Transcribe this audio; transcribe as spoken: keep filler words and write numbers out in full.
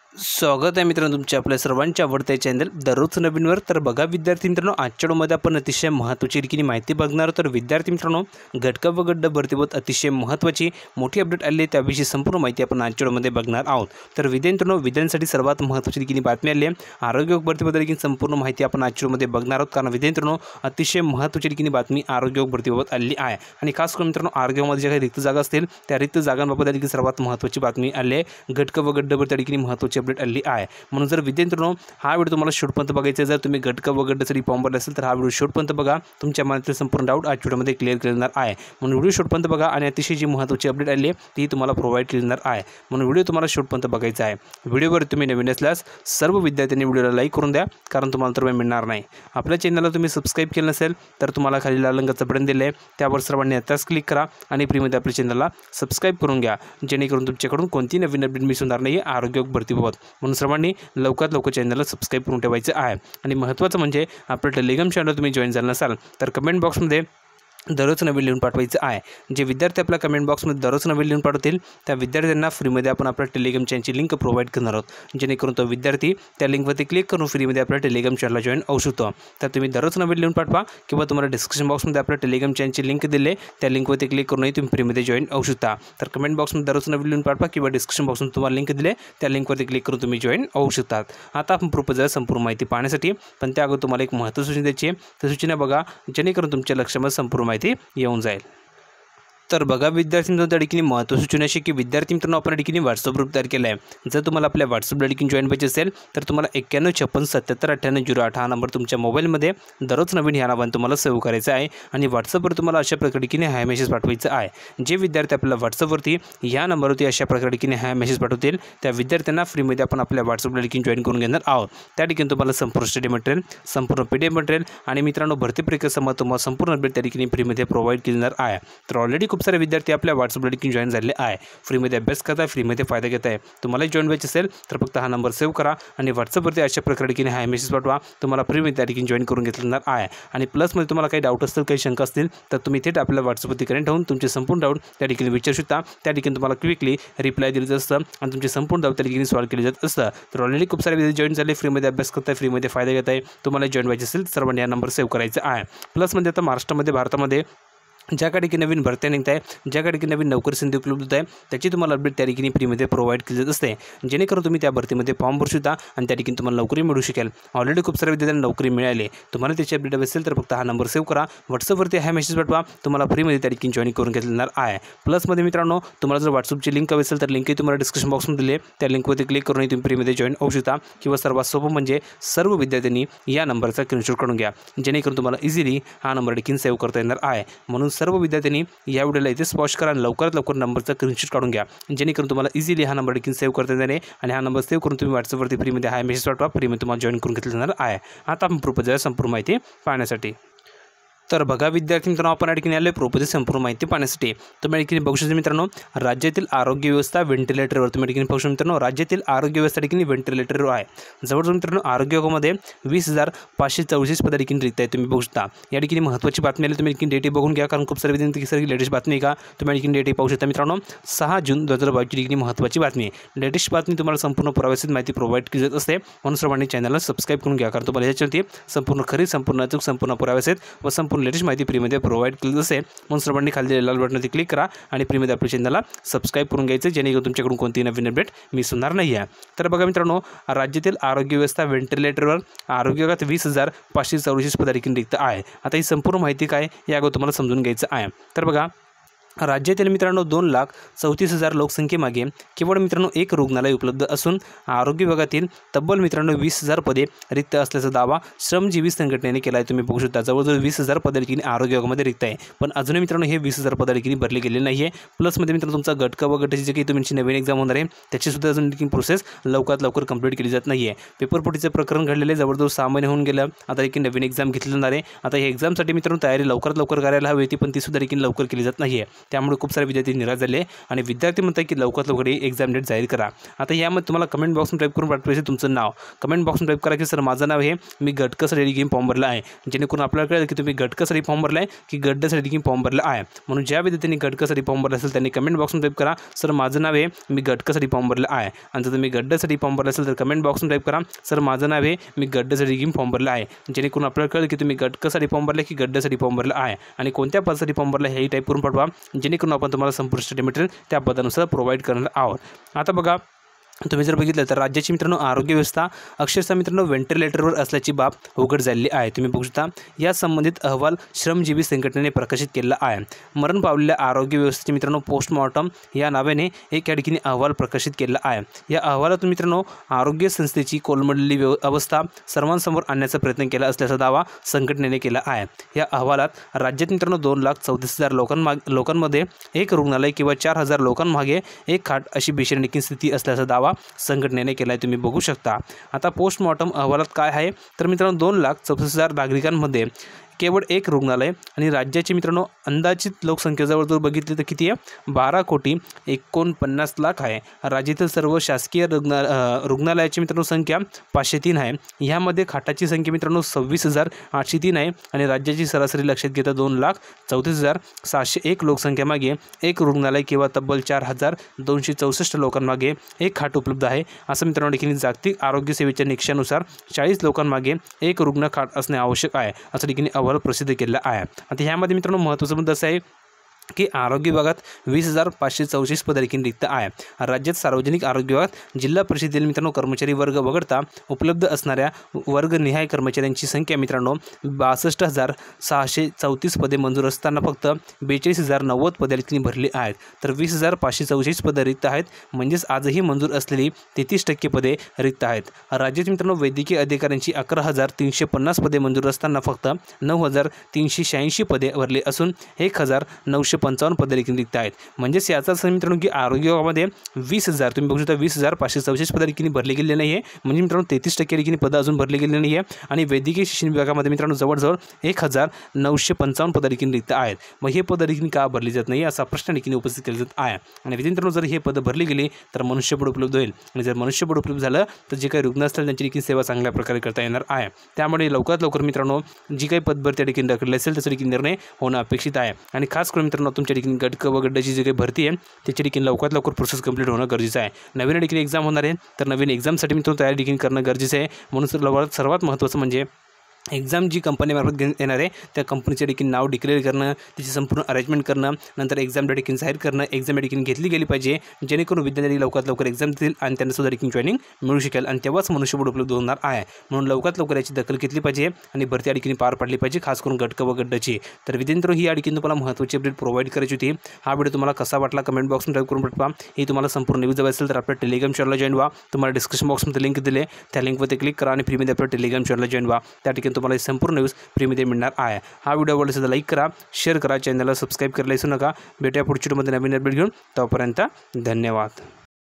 स्वागत आहे मित्रांनो तुमच्या आपल्या सर्वांच्या आवडत्या चॅनल दररोज नवीनवर। तर बघा विद्यार्थी मित्रांनो, आजच्या व्हिडिओमध्ये आपण अतिशय महत्त्वाची देखील माहिती बघणार आहोत। तर विद्यार्थी मित्रांनो, घटका व गड्ड भरतीबाबत अतिशय महत्त्वाची मोठी अपडेट आली आहे, त्याविषयी संपूर्ण माहिती आपण आजच्या व्हिडिओमध्ये बघणार आहोत। तर विद्यार्थी मित्रांनो, विद्यार्थ्यांसाठी सर्वात महत्त्वाची देखील बातमी आली आहे। आरोग्य भरतीबद्दल देखील संपूर्ण माहिती आपण आजच्या व्हिडिओमध्ये बघणार आहोत, कारण विद्यार्थी मित्रांनो अतिशय महत्त्वाची देखील बातमी आरोग्य भरतीबाबत आली आहे। आणि खास करून मित्रांनो, आरोग्यामध्ये ज्या काही रिक्त जागा असतील त्या रिक्त जागांबाबत देखील सर्वात महत्त्वाची बातमी आली आहे। घटका व गड्ड भरती देखील महत्त्वाची अपडेट आली आहे। म्हणून जर विद्यार्थी मित्रांनो हा व्हिडिओ तुम्हाला शेवटपर्यंत बघायचा आहे, जर तुम्ही घटका व गड्डसाठी फॉर्म भरला असेल तर हा व्हिडिओ शेवटपर्यंत बघा, तुमच्या मनातील संपूर्ण डाऊट आज व्हिडिओमध्ये क्लिअर करणार आहे। म्हणून व्हिडिओ शेवटपर्यंत बघा आणि अतिशय जी महत्त्वाची अपडेट आली आहे ती तुम्हाला प्रोव्हाइड करणार आहे, म्हणून व्हिडिओ तुम्हाला शेवटपर्यंत बघायचा आहे। व्हिडिओवर तुम्ही नवीन असल्यास सर्व विद्यार्थ्यांनी व्हिडिओला लाईक करून द्या, कारण तुम्हाला तर वेळ मिळणार नाही। आपल्या चॅनलला तुम्ही सबस्क्राइब केलं नसेल तर तुम्हाला खाली लाल रंगाचं बटन दिलं आहे, त्यावर सर्वांनी आताच क्लिक करा आणि फ्रीमध्ये आपल्या चॅनलला सबस्क्राइब करून घ्या, जेणेकरून तुमच्याकडून कोणती नवीन अपडेट मिस होणार नाही आरोग्य भरतीबाबत। म्हणून सर्वांनी लवकरात लवकर चॅनलला सबस्क्राइब करून ठेवायचं आहे। आणि महत्त्वाचं म्हणजे आपलं टेलिग्राम चॅनल तुम्ही जॉईन झाला नसाल तर कमेंट बॉक्समध्ये दररोज नवीन लिहून पाठवायचं आहे। जे विद्यार्थी आपल्या कमेंट बॉक्समध्ये दररोज नवीन लिहून पाठवतील त्या विद्यार्थ्यांना फ्रीमध्ये आपण आपल्या टेलिग्राम चॅनलची लिंक प्रोव्हाइड करणार आहोत, जेणेकरून तो विद्यार्थी त्या लिंकवरती क्लिक करून फ्रीमध्ये आपल्या टेलिग्राम चॅनलला जॉईन होऊ शकतो। तर तुम्ही दररोज नवीन लिहून पाठवा, किंवा तुम्हाला डिस्क्रिप्शन बॉक्समध्ये आपल्या टेलिग्राम चॅनलची लिंक दिले त्या लिंकवरती क्लिक करूनही तुम्ही फ्रीमध्ये जॉईन होऊ शकता। तर कमेंट बॉक्समध्ये दररोज नवीन लिहून पाठवा, किंवा डिस्क्रिप्शन बॉक्समध्ये तुम्हाला लिंक दिले त्या लिंकवरती क्लिक करून तुम्ही जॉईन होऊ शकतात। आता आपण प्रोपोजल संपूर्ण माहिती पाहण्यासाठी, पण त्या अगोदर तुम्हाला एक महत्त्वाची सूचना द्यायची आहे, तर सूचना बघा जेणेकरून तुमच्या लक्षामध्ये संपूर्ण माहिती येऊन जाईल। तर बघा विद्यार्थी मित्रांनो, त्या ठिकाणी महत्त्वाची सूचना अशी की विद्यार्थी मित्रांनो आपल्या ठिकाणी व्हॉट्सअप ग्रुप तयार केला आहे। जर तुम्हाला आपल्या व्हॉट्सअपला ठिकाणी जॉईन व्हायचे असेल तर तुम्हाला एक्क्याण्णव छप्पन्न सत्याहत्तर अठ्ठ्याण्णव झिरो आठ हा नंबर तुमच्या मोबाईलमध्ये दररोज नवीन ह्या नावाने तुम्हाला सेव्ह करायचा आहे। आणि व्हॉट्सअपवर तुम्हाला अशा प्रकारे ठिकाणी हाय मेसेज पाठवायचा आहे। जे विद्यार्थी आपल्याला व्हॉट्सअपवरती या नंबरवरती अशा प्रकारे ठिकाणी हाय मेसेज पाठवतील त्या विद्यार्थ्यांना फ्रीमध्ये आपण आपल्या व्हॉट्सअपला ठिकाणी जॉईन करून घेणार आहोत। त्या ठिकाणी तुम्हाला संपूर्ण स्टडी मटेरियल, संपूर्ण पी डी एफ मटेरियल आणि मित्रांनो भरती परीक्षेसंबंध तुम्हाला संपूर्ण अपडेट त्या ठिकाणी फ्रीमध्ये प्रोव्हाइड करणार आहे। तर ऑलरेडी खूप सारे विद्यार्थी आपल्या व्हॉट्सअपला देखील जॉईन झाले आहे, फ्रीमध्ये अभ्यास करता फ्रीमध्ये फायदा घेत आहे। तुम्हाला जॉईन व्हायचे असेल तर फक्त हा नंबर सेव्ह करा आणि व्हॉट्सअपवरती अशा प्रकारे की हाय मेसेज पाठवा, तुम्हाला फ्रीमध्ये त्या ठिकाणी जॉईन करून घेतणार आहे। आणि प्लसमध्ये तुम्हाला काही डाऊट असतील, काही शंका असतील तर तुम्ही थेट आपल्या व्हॉट्सअपवरती कनेक्ट होऊन तुमचे संपूर्ण डाऊट त्या ठिकाणी विचारू शकता। त्या ठिकाणी तुम्हाला क्विकली रिप्लाय दिलं जात असतं आणि तुमचे संपूर्ण डाऊट त्या ठिकाणी सॉल्व्ह केले जात असतं। तर ऑलरेडी खूप सारे विद्यार्थी जॉईन झाले, फ्रीमध्ये अभ्यास करताय फ्रीमध्ये फायदा घेत आहे। तुम्हाला जॉईन व्हायचे असेल सर्वांनी हा नंबर सेव्ह करायचा आहे। प्लसमध्ये आता महाराष्ट्रामध्ये भारतामध्ये ज्या ठिकाणी नवीन भरत्या निघत आहे, ज्या ठिकाणी नवीन नोकरी संधी उपलब्ध होत आहे त्याची तुम्हाला अपडेट त्या ठिकाणी फ्रीमध्ये प्रोव्हाइड केली जात असते, जेणेकरून तुम्ही त्या भरतीमध्ये फॉर्म भरू शकता आणि त्या ठिकाणी तुम्हाला नोकरी मिळू शकेल। ऑलरेडी खूप साऱ्या विद्यार्थ्यांना नोकरी मिळाली, तुम्हाला त्याची अपडेट हवी असेल तर फक्त हा नंबर सेव्ह करा, व्हॉट्सअपवरती हा मेसेज पाठवा, तुम्हाला फ्रीमध्ये त्या ठिकाणी जॉईन करून घेतणार आहे। प्लसमध्ये मित्रांनो तुम्हाला जर व्हॉट्सअपची लिंक हवी असेल तर लिंकही तुम्हाला डिस्क्रिप्शन बॉक्समध्ये दिली, त्या लिंकवरती क्लिक करूनही तुम्ही फ्रीमध्ये जॉईन होऊ शकता। किंवा सर्वात सोपं म्हणजे सर्व विद्यार्थ्यांनी या नंबरचा स्क्रीनशॉट काढून घ्या, जेणेकरून तुम्हाला इझिली हा नंबर देखील सेव्ह करता येणार आहे। म्हणून सर्व विद्यार्थ्यांनी या व्हिडिओला इथे स्पॉश करा आणि लवकरात लवकर नंबरचा स्क्रीनशॉट काढून घ्या, जेणेकरून तुम्हाला इझिली हा नंबर देखील सेव्ह करता येणार आहे। आणि हा नंबर सेव्ह करून तुम्ही व्हॉट्सअपवरती फ्रीमध्ये हाय मेसेज पाठवा, फ्रीमध्ये तुम्हाला जॉईन करून घेतलं जाणार आहे। आता आपण प्रोपोजल संपूर्ण माहिती पाहण्यासाठी, तर बघा विद्यार्थी मित्रांनो आपण या ठिकाणी आले प्रोपोजल संपूर्ण माहिती पाहण्यासाठी। तुम्ही या ठिकाणी बघू शकता मित्रांनो, राज्यातील आरोग्य व्यवस्था व्हेंटिलेटरवर तुम्ही या ठिकाणी बघू शकता मित्रांनो, राज्यातील आरोग्य व्यवस्था ठिकाणी व्हेंटिलेटरवर आहे। जवळजवळ मित्रांनो आरोग्य विभागामध्ये वीस हजार पाचशे चौतीस पद ठिकाणी रिक्त आहे, तुम्ही बघू शकता। या ठिकाणी महत्त्वाची बातमी आली, तुम्ही ठिकाणी डेटी बघून घ्या, कारण खूप सारे विद्यार्थी सर लेटेस्ट बातमी का तुम्ही या ठिकाणी डेटी पाहू शकता मित्रांनो। सहा जून दोन हजार बावीसची ठिकाणी महत्त्वाची बातमी, लेटेस्ट बातमी तुम्हाला संपूर्ण पुराव्यासहित माहिती प्रोव्हाइड केली जात असते। म्हणून सर्वांनी चॅनलला सबस्क्राइब करून घ्या, कारण तुम्हाला याच्यावरती संपूर्ण खरी, संपूर्ण अचूक, संपूर्ण पुराव्यासहित व संपूर्ण लेटेस्ट माहिती फ्रीमध्ये प्रोव्हाइड केली असेल। म्हणून सर्वांनी खाली लाल बटनवरती क्लिक करा आणि फ्रीमध्ये आपल्या चॅनलला सबस्क्राइब करून घ्यायचं, जेणेकरून तुमच्याकडून कोणतीही नवीन अपडेट मिस होणार नाही आहे। तर बघा मित्रांनो, राज्यातील आरोग्य व्यवस्था व्हेंटिलेटरवर आरोग्य विभागात वीस हजार पाचशे चौवेचाळीस पद ठिकाणी रिक्त आहे। आता ही संपूर्ण माहिती काय या अगोदर तुम्हाला समजून घ्यायचं आहे। तर बघा राज्यातील मित्रांनो दोन लाख चौतीस हजार लोकसंख्येमागे केवळ मित्रांनो एक रुग्णालय उपलब्ध असून आरोग्य विभागातील तब्बल मित्रांनो वीस हजार पदे रिक्त असल्याचा दावा श्रमजीवी संघटनेने केला आहे, तुम्ही बघू शकता। जवळजवळ वीस हजार पदे ठिकाणी आरोग्य विभागामध्ये रिक्त आहे, पण अजूनही मित्रांनो हे वीस हजार पदे ठिकाणी भरली गेलेली नाही आहे। प्लसमध्ये मित्रांनो तुमचा गटका व गटाची जी काही तुमची नवीन एक्झाम होणार आहे त्याची सुद्धा अजून देखील प्रोसेस लवकरात लवकर कंप्लीट केली जात नाही आहे। पेपर फुटीचे प्रकरण घडलेले जवळजवळ सहा महिने होऊन गेलं, आता देखील नवीन एक्झाम घेतली जाणार आहे। आता या एक्झामसाठी मित्रांनो तयारी लवकरात लवकर करायला हवी होती, पण ती सुद्धा देखील लवकर केली जात नाही आहे। त्यामुळे खूप सारे विद्यार्थी निराश झाले आणि विद्यार्थी म्हणतात की लवकरात लवकर एक्झाम डेट जाहीर करा। आता यामध्ये तुम्हाला कमेंट बॉक्समध्ये टाईप करून पाठवायचे तुमचं नाव, कमेंट बॉक्समध्ये टाईप करा की सर माझं नाव हे मी गटकसाठी गेम फॉर्म भरला आहे, जेणेकरून आपल्याला कळेल की तुम्ही गटकसाठी फॉर्म भरला आहे की गड्ड्यासाठी गेम फॉर्म भरला आहे। म्हणून ज्या विद्यार्थ्यांनी गटकसाठी फॉर्म भरला असेल त्यांनी कमेंट बॉक्समध्ये टाईप करा सर माझं नाव आहे मी गटकसाठी फॉर्म भरला आहे, आणि जर तुम्ही गड्ड्यासाठी फॉर्म भरला असेल तर कमेंट बॉक्समध्ये टाईप करा सर माझं नाव आहे मी गड्ड्यासाठी गेम फॉर्म भरला आहे, जेणेकरून आपल्याला कळेल की तुम्ही गटकसाठी फॉर्म भरला की गड्ड्यासाठी फॉर्म भरला आहे आणि कोणत्या पदासाठी फॉर्म भरला हेही टाईप करून पाठवा, जेणेकरून आपण तुम्हाला संपूर्ण स्टडी मटेरियल त्या पदानुसार प्रोव्हाइड करणार आहोत। आता बघा तुम्ही जर बघितलं तर राज्याची मित्रांनो आरोग्य व्यवस्था अक्षरशः मित्रांनो व्हेंटिलेटरवर असल्याची बाब उघड झालेली आहे। तुम्ही बघू शकता या संबंधित अहवाल श्रमजीवी संघटनेने प्रकाशित केला आहे। मरण पावलेल्या आरोग्य व्यवस्थेचे मित्रांनो पोस्टमॉर्टम या नावाने एक या ठिकाणी अहवाल प्रकाशित केला आहे। या अहवालातून मित्रांनो आरोग्य संस्थेची कोलमडलेली अवस्था सर्वांसमोर आणण्याचा प्रयत्न केला असल्याचा दावा संघटनेने केला आहे। या अहवालात राज्यात मित्रांनो दोन लाख चौतीस हजार लोकांमाग लोकांमध्ये एक रुग्णालय किंवा चार हजार लोकांमागे एक खाट अशी भीषण स्थिती असल्याचा दावा संघटनेने केला आहे। तुम्ही बघू शकता। आता पोस्टमॉर्टम अहवालात काय आहे तर मित्रांनो दोन लाख चौतीस हजार नागरिकांमध्ये केवळ एक रुग्णालय आणि राज्याची मित्रांनो अंदाजित लोकसंख्येजवळ जर बघितली तर किती आहे बारा कोटी एकोणपन्नास लाख आहे। राज्यातील सर्व शासकीय रुग्णा रुग्णालयाची मित्रांनो संख्या पाचशे तीन आहे। ह्यामध्ये खाटाची संख्या मित्रांनो सव्वीस हजार आठशे तीन आहे आणि राज्याची सरासरी लक्षात घेता दोन लाख चौतीस हजार सहाशे एक लोकसंख्येमागे एक रुग्णालय किंवा तब्बल चार हजार दोनशे चौसष्ट लोकांमागे एक खाट उपलब्ध आहे। असं मित्रांनो देखील जागतिक आरोग्य सेवेच्या निकषानुसार चाळीस लोकांमागे एक रुग्ण खाट असणे आवश्यक आहे असं देखील अहवाल प्रसिद्ध केला आहे। आता ह्यामध्ये मित्रांनो महत्त्वाचा मुद्दा असा आहे की आरोग्य विभागात वीस हजार पाचशे चौतीस पदे देखील रिक्त आहे। राज्यात सार्वजनिक आरोग्य विभागात जिल्हा परिषदेतील मित्रांनो कर्मचारी वर्ग वगळता उपलब्ध असणाऱ्या वर्गनिहाय कर्मचाऱ्यांची संख्या मित्रांनो बासष्ट हजार सहाशे चौतीस पदे मंजूर असताना फक्त बेचाळीस हजार नव्वद पदे देखील भरली आहेत, तर वीस हजार पाचशे चौतीस पदे रिक्त आहेत, म्हणजेच आजही मंजूर असलेली तेहतीस टक्के पदे रिक्त आहेत। राज्यात मित्रांनो वैद्यकीय अधिकाऱ्यांची अकरा हजार तीनशे पन्नास पदे मंजूर असताना फक्त नऊ हजार तीनशे शहाऐंशी पदे भरली असून एक हजार नऊशे पंचावन्न पदे देखील रिक्त आहेत। म्हणजेच याचा अर्थ मित्रांनो की आरोग्य विभागामध्ये वीस हजार तुम्ही बघू शकता वीस हजार पाचशे चौतीस पदे देखील भरले गेले नाही आहे, म्हणजे मित्रांनो तेहतीस टक्के देखील पदं अजून भरले गेले नाही आहे आणि वैद्यकीय शिक्षण विभागामध्ये मित्रांनो जवळजवळ एक हजार नऊशे पंचावन्न पदं देखील रिक्त आहेत। मग हे पदं देखील का भरली जात नाही असा प्रश्न देखील उपस्थित केला जात आहे आणि मित्रांनो जर हे पदं भरली गेली तर मनुष्यबळ उपलब्ध होईल आणि जर मनुष्यबळ उपलब्ध झालं तर जे काही रुग्ण असतील त्यांची देखील सेवा चांगल्या प्रकारे करता येणार आहे। त्यामुळे लवकरात लवकर मित्रांनो जी काही पदभरती देखील ढकलली असेल त्याचा देखील निर्णय होणं अपेक्षित आहे आणि खास करून मित्रांनो तुमच्या देखील गटक व गड्ड्याची जी काही भरती आहे त्याची देखील लवकरात लवकर प्रोसेस कंप्लीट होणं गरजेचं आहे। नवीन देखील एक्झाम होणार आहे तर नवीन एक्झामसाठी मित्रांनो तयारी देखील करणं गरजेचं आहे। म्हणून सर्वात महत्त्वाचं म्हणजे एक्झाम जी कंपनीमार्फत घेऊन येणार आहे त्या कंपनीचे देखील नाव डिक्लेअर करणं, त्याची संपूर्ण अरेंजमेंट करणं, नंतर एक्झाम देखील जाहीर करणं, एक्झाम देखील घेतली गेली पाहिजे जेणेकरून विद्यार्थी लवकरात लवकर एक्झाम देतील आणि त्यांना सुद्धा देखील जॉईनिंग मिळू शकेल आणि तेव्हाच मनुष्यबळ उपलब्ध होणार आहे। म्हणून लवकरात लवकर याची दखल घेतली पाहिजे आणि भरती देखील पार पाडली पाहिजे, खास करून गटक व गड्ड्याची। तर विद्यार्थी ही देखील तुम्हाला महत्त्वाची अपडेट प्रोव्हाइड करायची होती। हा व्हिडिओ तुम्हाला कसा वाटला कमेंट बॉक्समध्ये टाईप करून पाठवा। ही तुम्हाला संपूर्ण न्यूज हवी असेल तर आपल्या टेलिग्राम चॅनलला जॉईन व्हा। तुम्हाला डिस्क्रिप्शन बॉक्समध्ये लिंक दिले त्या लिंकवरती क्लिक करा आणि फ्रीमध्ये आपल्या टेलिग्राम चॅनलला जॉईन व्हा। त्या ठिकाणी तुम्हाला संपूर्ण न्यूज फ्रीमध्ये मिळणार आहे। हा व्हिडिओ आवडला असेल तर लाईक करा, शेअर करा, चॅनलला सबस्क्राईब करायला विसरू नका। भेटूया पुढच्या व्हिडिओमध्ये नवीन अपडेट घेऊन, तोपर्यंत धन्यवाद।